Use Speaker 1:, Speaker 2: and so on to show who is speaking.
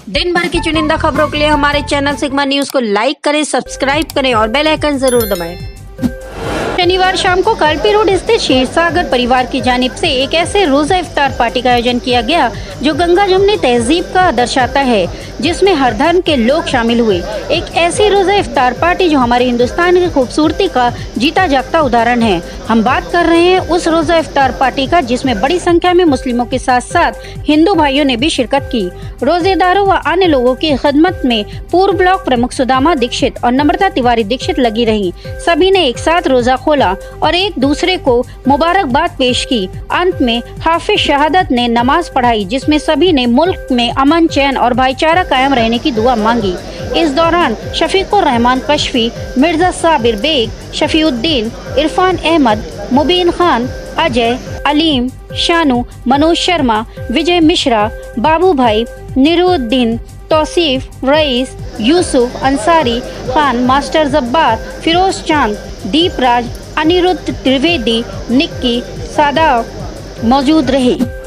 Speaker 1: दिन भर की चुनिंदा खबरों के लिए हमारे चैनल सिग्मा न्यूज को लाइक करें, सब्सक्राइब करें और बेल आइकन जरूर दबाएं। शनिवार शाम को कालपी रोड स्थित क्षीरसागर परिवार की जानिब से एक ऐसे रोजा इफ्तार पार्टी का आयोजन किया गया जो गंगा जमुनी तहजीब का दर्शाता है, जिसमें हर धर्म के लोग शामिल हुए। एक ऐसी रोजा इफ्तार पार्टी जो हमारे हिंदुस्तान की खूबसूरती का जीता जागता उदाहरण है। हम बात कर रहे हैं उस रोजा इफ्तार पार्टी का जिसमें बड़ी संख्या में मुस्लिमों के साथ साथ हिंदू भाइयों ने भी शिरकत की। रोजेदारों व अन्य लोगों की खिदमत में पूर्व ब्लॉक प्रमुख सुदामा दीक्षित और नम्रता तिवारी दीक्षित लगी रही। सभी ने एक साथ रोजा खोला और एक दूसरे को मुबारकबाद पेश की। अंत में हाफिज शहादत ने नमाज पढ़ाई, जिसमें सभी ने मुल्क में अमन, चैन और भाईचारा कायम रहने की दुआ मांगी। इस दौरान शफीकुर रहमान कशफी, मिर्जा साबिर बेग, शफीउद्दीन, इरफान अहमद, मुबीन खान, अजय, अलीम, शानू, मनोज शर्मा, विजय मिश्रा, बाबू भाई, निरुद्दीन, तौसीफ, रईस, यूसुफ, अंसारी खान, मास्टर जब्बार, फिरोज चांद, दीपराज, अनिरुद्ध त्रिवेदी, निक्की, सादा मौजूद रहे।